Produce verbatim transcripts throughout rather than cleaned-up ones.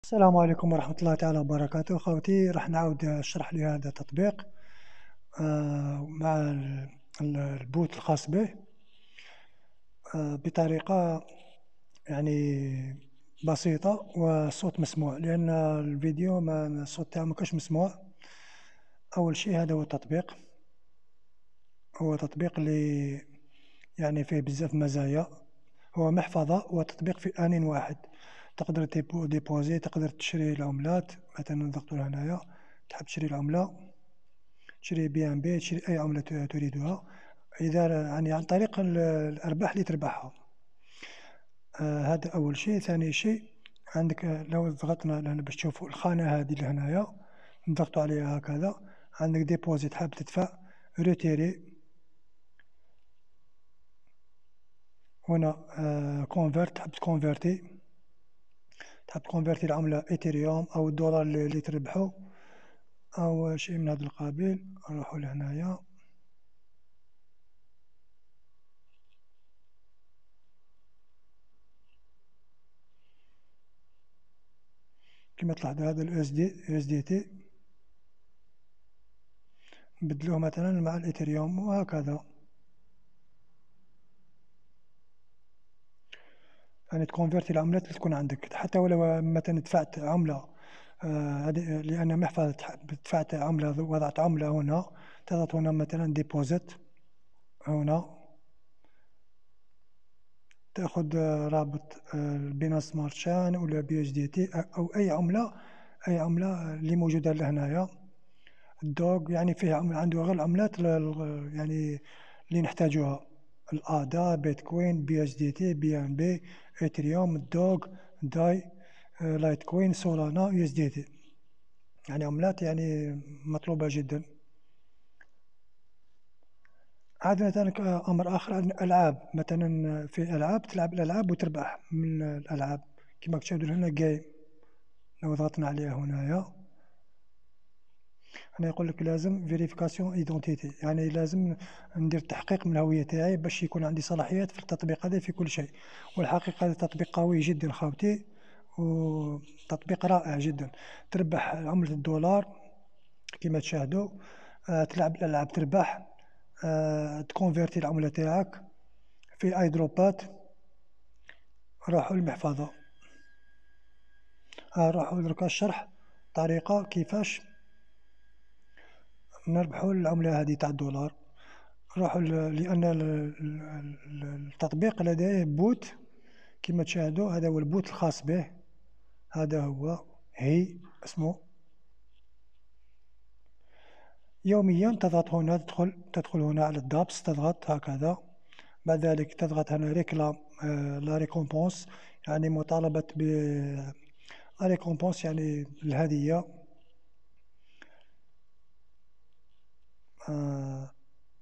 السلام عليكم ورحمة الله تعالى وبركاته. خوتي راح نعاود نشرح لي هذا التطبيق آه، مع ال- ال- البوت الخاص به آه، بطريقة يعني بسيطة وصوت مسموع، لأن الفيديو ما ما- الصوت تاعو مكاش مسموع. أول شيء هذا هو التطبيق، هو تطبيق اللي يعني فيه بزاف مزايا. هو محفظة وتطبيق في آن واحد، تقدر تيبو- ديبوزي، تقدر تشري العملات. مثلا نضغطوا هنايا، تحب تشري العملة، تشري بي ام بي، تشري أي عملة تريدها، إذا يعني عن طريق ال- الأرباح اللي تربحها. آه هذا أول شيء. ثاني شيء، عندك آه، لو ضغطنا لهنا باش تشوفوا الخانة هذه اللي هنايا، نضغطوا عليها هكذا، عندك ديبوزيت حاب تدفع، روتيري هنا، آه كونفرت حاب تكونفرتي، تحب تكونفرتي العملة إيثيريوم أو الدولار اللي, اللي تربحه أو شيء من هذا القبيل. نروحوا لهنايا، كما تلاحظوا هذا ال اس دي اس دي تي نبدلوه مثلا مع الإيثيريوم وهكذا. يعني تكونفيرتي العملات اللي تكون عندك، حتى ولو مثلا دفعت عملة آه، هذه لأن محفظة، دفعت عملة، وضعت عملة هنا، تضغط هنا مثلا ديبوزيت، هنا تأخذ آه، رابط البينانس سمارت شان ولا بي اس دي تي أو أي عملة، أي عملة اللي موجودة لهنايا. الدوغ يعني فيه عملة، عنده غير العملات يعني اللي نحتاجوها، الآدا، بيتكوين، بي اس دي تي، بي ان بي، اثريوم، الدوغ، داي، آه، لايت كوين، سولانا، يو اس دي تي. يعني عملات يعني مطلوبة جدا. عندنا ذلك أمر آخر، عندنا ألعاب، مثلا في ألعاب تلعب الألعاب وتربح من الألعاب، كما تشاهدون هنا جيم. لو ضغطنا عليها هنايا، أنا يقول لك لازم فيريفيكاسيون ايدونتيتي، يعني لازم ندير تحقيق من الهوية تاعي باش يكون عندي صلاحيات في التطبيق هذا في كل شيء. والحقيقة هذا تطبيق قوي جدا خاوتي، وتطبيق رائع جدا. تربح عملة الدولار كما تشاهدوا، آه تلعب الألعاب تربح، آه تكونفيرتي العملة تاعك في اي دروبات. راحوا المحفظة، آه راحوا دركا الشرح طريقة كيفاش نربحوا العملة هذه تاع الدولار. نروحوا لأن التطبيق لديه بوت كما تشاهدوا، هذا هو البوت الخاص به، هذا هو هي اسمه. يوميا تضغط هنا، تدخل تدخل هنا على الدابس، تضغط هكذا، بعد ذلك تضغط هنا ريكلام آه لا ريكومبونس، يعني مطالبة ب لا ريكومبونس يعني الهدية. آه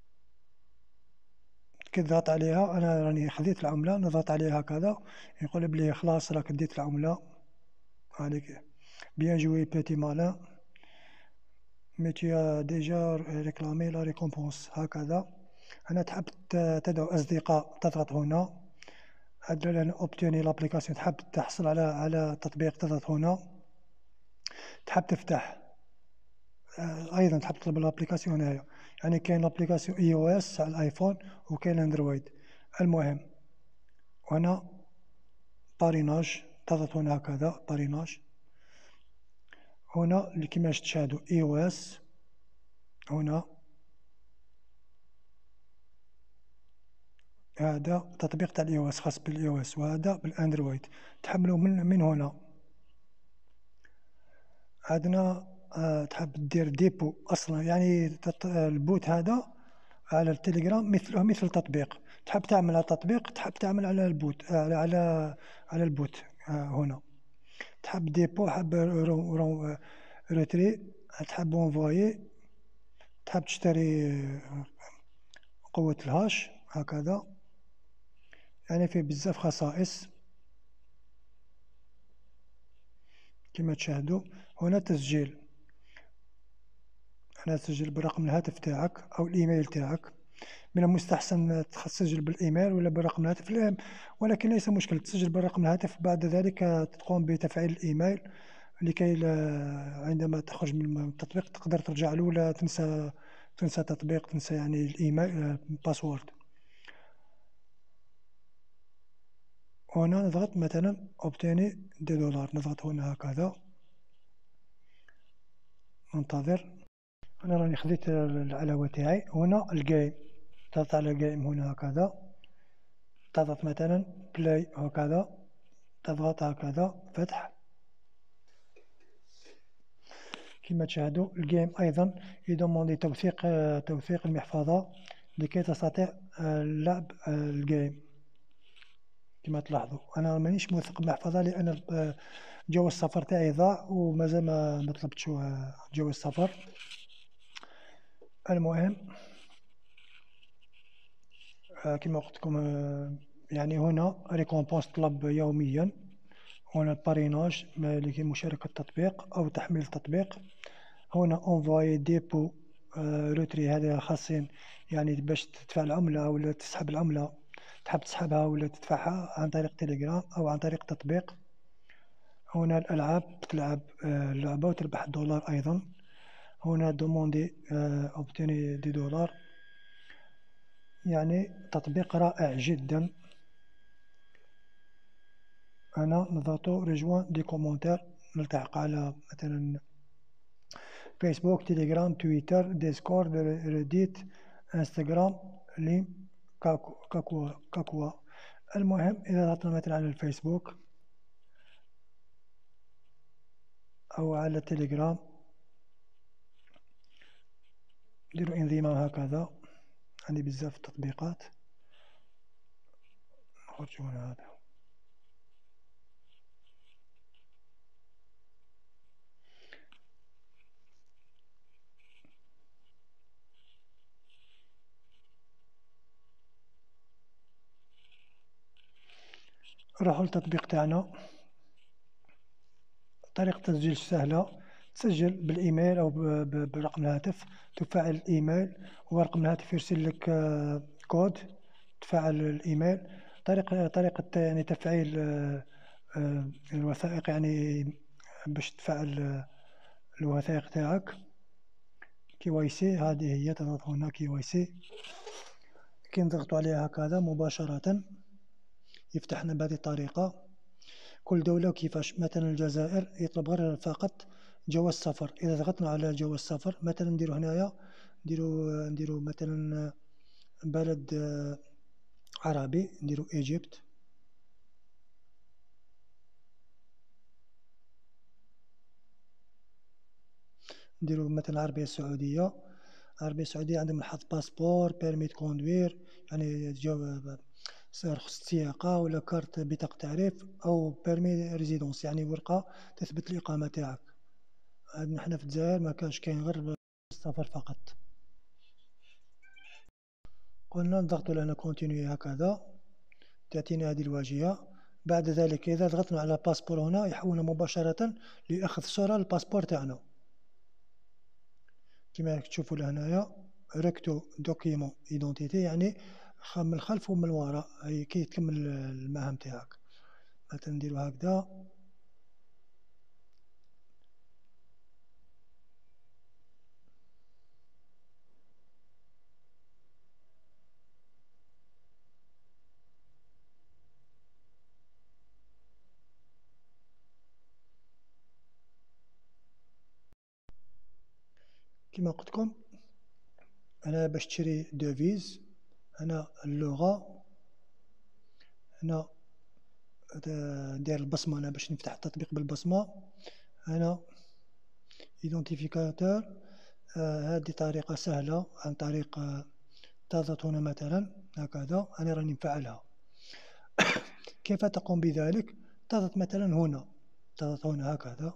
كي تضغط عليها، انا راني خذيت العملة، نضغط عليها هكذا، يقول بلي خلاص راك ديت العملة. عليك بيان جوي بيتي مالان، مي tu as déjà réclamé la récompense، هكذا. هنا تحب تدعو أصدقاء، تضغط هنا، هذا لأن obtenir l'application، تحب تحصل على على تطبيق، تضغط هنا. تحب تفتح آه، أيضا تحب تطلب الابليكاسيون هنايا، يعني كاين الابليكاسيون اي او اس على الايفون وكاين اندرويد. المهم هنا باريناج، تضغط هنا هكذا باريناج، هنا اللي كما تشاهدوا اي او اس، هنا هذا تطبيق تاع الاي او اس خاص بالاي او اس، وهذا بالاندرويد، تحملوا من من هنا. عندنا آه تحب دير ديبو اصلا، يعني تط... البوت هذا على التليجرام مثله مثل التطبيق، تحب تعمل على التطبيق، تحب تعمل على البوت، على على على البوت آه هنا. تحب ديبو، حب رو رو روتري، تحب انفوي، تحب تشتري آه، قوة الهاش هكذا، يعني فيه بزاف خصائص كما تشاهدوا. هنا تسجيل، هنا تسجل برقم الهاتف تاعك أو الإيميل تاعك. من المستحسن تسجل بالإيميل ولا برقم الهاتف، ولكن ليس مشكل، تسجل برقم الهاتف، بعد ذلك تقوم بتفعيل الإيميل لكي لا عندما تخرج من التطبيق تقدر ترجع له ولا تنسى تنسى تطبيق، تنسى يعني الايميل باسورد. وهنا نضغط مثلا اوبتيني دي دولار، نضغط هنا هكذا، ننتظر. انا راني خديت العلاوة تاعي. هنا الجيم، تضغط على الجيم هنا هكذا، تضغط مثلا بلاي هكذا، تضغط هكذا فتح. كما تشاهدوا الجيم ايضا يدوموندي توثيق توثيق المحفظة لكي تستطيع لعب الجيم. كما تلاحظوا انا مانيش موثق المحفظة لان جواز السفر تاعي ضاع ومازال ما ما طلبتش جواز السفر. المهم كما قلت لكم يعني هنا ريكومبونس طلب يوميا، هنا باريناج لكي مشاركة التطبيق او تحميل التطبيق. هنا اونفواي ديبو روتري، هذا خاصين يعني باش تدفع العملة ولا تسحب العملة، تحب تسحبها ولا تدفعها عن طريق تليجرام او عن طريق تطبيق. هنا الالعاب، تلعب اللعبة وتربح الدولار ايضا. هنا دوموندي اوبتيني دي دولار، يعني تطبيق رائع جدا. انا نضغطو ريجوان دي كومونتير، نلتحق على مثلا فيسبوك، تيليجرام، تويتر، ديسكورد، ريديت، انستغرام، لين، كاكو كاكوا كاكوا. المهم اذا ضغطنا مثلا على الفيسبوك او على التليجرام نديرو انضمام هكذا. عندي بزاف التطبيقات، نخرجو من هذا. نروحو للتطبيق تاعنا. طريقة التسجيل سهلة، تسجل بالايميل او برقم الهاتف، تفعل الايميل ورقم الهاتف يرسل لك كود، تفعل الايميل. طريقة طريقة يعني تفعيل الوثائق، يعني باش تفعل الوثائق تاعك كي واي سي. هذه هي، تضغط هنا كي واي سي، كي نضغطوا عليها هكذا مباشرة يفتحنا بهذه الطريقة. كل دولة كيفاش، مثلا الجزائر يطلب غير فقط جواز سفر. إذا ضغطنا على جواز سفر مثلا نديرو هنايا، نديرو نديرو مثلا بلد عربي، نديرو إيجيبت. نديرو مثلا العربية السعودية. العربية السعودية عندهم الحظ باسبور، بيرمي كوندوير، يعني جواب رخصة السياقة ولا كارت بطاقة تعريف، أو بيرمي ريزيدونس يعني ورقة تثبت الإقامة تاعك. عندنا حنا في الجزائر ما كانش كاين غير السفر فقط. قلنا نضغطوا لنا كونتينيو هكذا، تأتينا هذه الواجهة. بعد ذلك إذا ضغطنا على باسبور هنا يحولنا مباشرة لأخذ صورة للباسبور تاعنا. كما تشوفوا لهنايا ريكتو دوكيمون ايدونتيتي، يعني من الخلف ومن الوراء، أي كي تكمل المهام تاعك. مثلا نديرو هكذا. كما قلت لكم أنا باش تشري دوفيز، هنا اللغة، هنا ندير البصمة، أنا باش نفتح التطبيق بالبصمة. هنا ايدونتيفيكاتور، هذه طريقة سهلة عن طريق تضغط هنا مثلا هكذا. أنا راني مفعلها. كيف تقوم بذلك؟ تضغط مثلا هنا، تضغط هنا هكذا،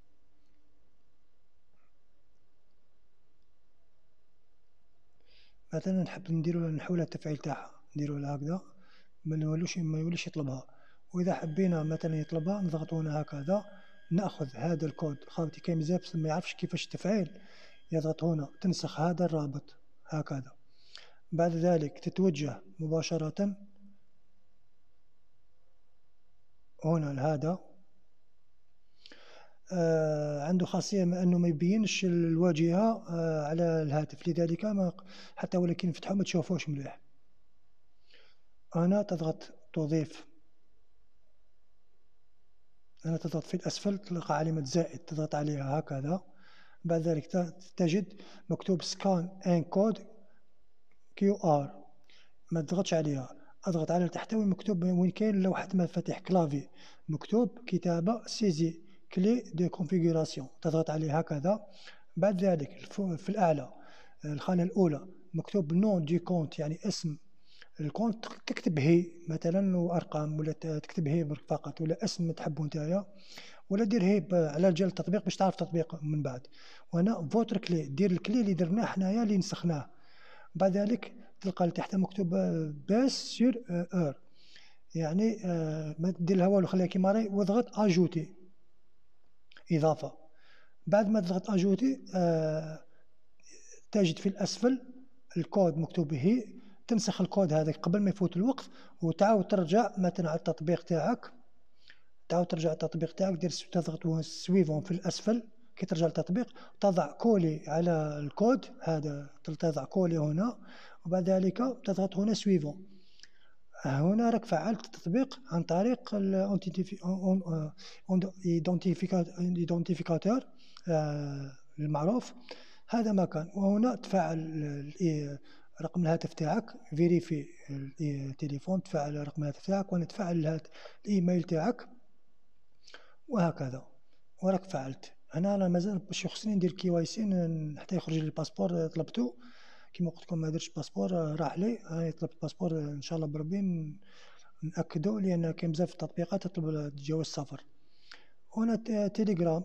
مثلا نحب نديرو نحول التفعيل تاعها، نديرو هكذا ما نولوش ما يوليش يطلبها. واذا حبينا مثلا يطلبها نضغط هنا هكذا، ناخذ هذا الكود. خاوتي كاين بزاف ما يعرفش كيفاش التفعيل، يضغط هنا تنسخ هذا الرابط هكذا. بعد ذلك تتوجه مباشرة هنا لهذا آه عنده خاصية أنه ما يبينش الواجهة آه على الهاتف، لذلك ما حتى ولكن نفتحو ما تشوفوش مليح. هنا تضغط تضيف، هنا تضغط في الأسفل تلقى علامة زائد تضغط عليها هكذا. بعد ذلك تجد مكتوب سكان ان كود كيو ار، ما تضغطش عليها، اضغط على تحتوي مكتوب وين كاين لوحة مفاتيح كلافي مكتوب كتابة سيزي كلي دو كونفيغوراسيون، تضغط عليه هكذا. بعد ذلك في الأعلى الخانة الأولى مكتوب نون دي كونت، يعني اسم الكونت، تكتب هي مثلا وأرقام، ولا تكتب هي فقط، ولا اسم تحبه نتايا، ولا دير هي على جال التطبيق باش تعرف التطبيق من بعد. وهنا فوتر كلي، دير الكلي اللي درناه حنايا اللي نسخناه. بعد ذلك تلقى لتحت مكتوب باس سور اور، يعني آه ما دير لها والو، خليها كيما راهي واضغط اجوتي اضافه. بعد ما تضغط اجوتي آه تجد في الاسفل الكود مكتوب هي، تنسخ الكود هذاك قبل ما يفوت الوقت، وتعاود ترجع مثلا على التطبيق تاعك، تعاود ترجع التطبيق تاعك، دير تضغط سويفون في الاسفل كي ترجع للتطبيق، تضع كولي على الكود هذا، تضع كولي هنا، وبعد ذلك تضغط هنا سويفون. هنا راك فعلت التطبيق عن طريق الايدنتيفيكاتور المعروف، هذا ما كان. وهنا تفعل رقم الهاتف تاعك، فيريفي التليفون، تفعل رقم الهاتف تاعك، وانا تفعل الايميل تاعك، وهكذا وراك فعلت. هنا انا مازال باش يخصني ندير كي واي سي حتى يخرج لي الباسبور، طلبته كيما قلت لكم ما درتش باسبور راح لي، هاني طلبت باسبور ان شاء الله بربي ناكدو، لان كاين بزاف التطبيقات تطلب جواز السفر. هنا تيليجرام،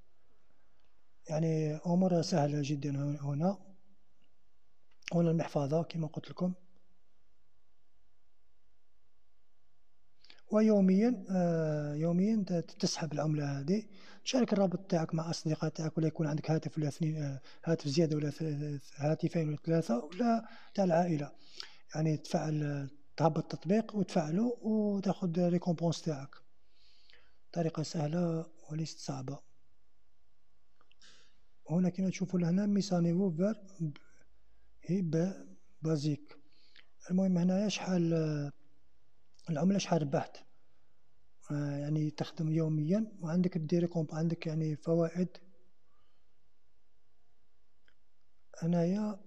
يعني امور سهله جدا. هنا هنا المحفظه كيما قلت لكم، ويوميا آه يوميا تسحب العمله هذه، تشارك الرابط تاعك مع اصدقاء تاعك، ولا يكون عندك هاتف ولا اثنين، آه هاتف زياده ولا هاتفين ولا ثلاثه ولا تاع العائله، يعني تفعل تهبط التطبيق وتفعله وتاخذ ريكومبونس تاعك. طريقه سهله وليست صعبه. هنا كما تشوفوا لهنا ميسانيفو فير هي بازيك. المهم هنايا شحال العمله شحال ربحت، آه يعني تخدم يوميا وعندك ديري كومب، عندك يعني فوائد. هنايا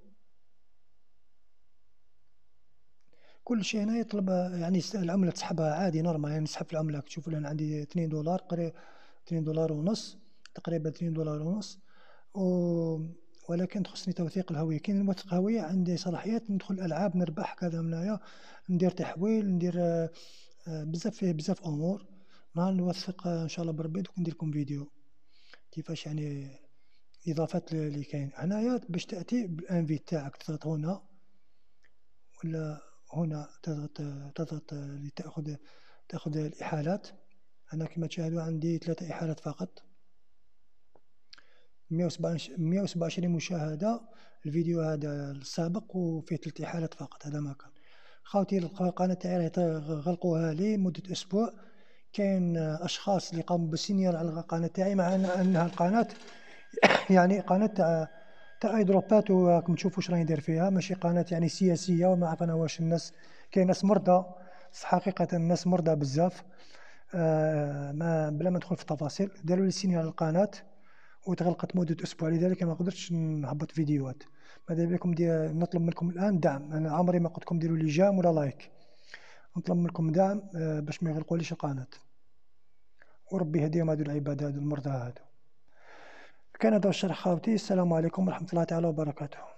كل شيء هنا يطلب يعني العمله تسحبها عادي نورمال، يعني نسحب العمله. تشوفوا لان عندي اثنين دولار قريب، اثنين دولار ونص تقريبا، اثنين دولار ونص و... ولكن تخصني توثيق الهويه. كاين موثق هويه عندي صلاحيات ندخل الالعاب نربح كذا من هنايا، ندير تحويل، ندير آه بزاف فيه بزاف امور. نهار نوثق ان شاء الله بربي دوك ندير لكم فيديو كيفاش يعني اضافات اللي كاين هنايا. باش تاتي بالانفيت تاعك تضغط هنا، ولا هنا تضغط تضغط لتاخذ تاخذ الاحالات. انا كما تشاهدوا عندي ثلاثه احالات فقط، مية وسبعة وعشرين مشاهده الفيديو هذا السابق، وفيه ثلاث احالات فقط. هذا ما كان. خاوتي القناه تاعي غلقوها لي مده اسبوع، كاين اشخاص اللي قاموا بالسينيال على القناه تاعي، مع انها القناه يعني قناه تاع تاع ايدروبات، وراكم تشوفوا واش راني ندير فيها، ماشي قناه يعني سياسيه وما عرف انا واش. الناس كاين ناس مرضى حقيقه، الناس مرضى بزاف. آه ما بلا ما ندخل في التفاصيل، داروا لي سينيال على القناه وتغلقت مده اسبوع، لذلك ما قدرتش نهبط فيديوهات. ماذا بكم نطلب منكم الان دعم، انا عمري ما قلت لكم ديروا لي جام ولا لايك، نطلب منكم دعم آه باش ما يغلقوليش القناه، وربي يهديهم هذو العباد هذو المرضى هذو. كان هذا الشرح خاوتي، السلام عليكم ورحمه الله تعالى وبركاته.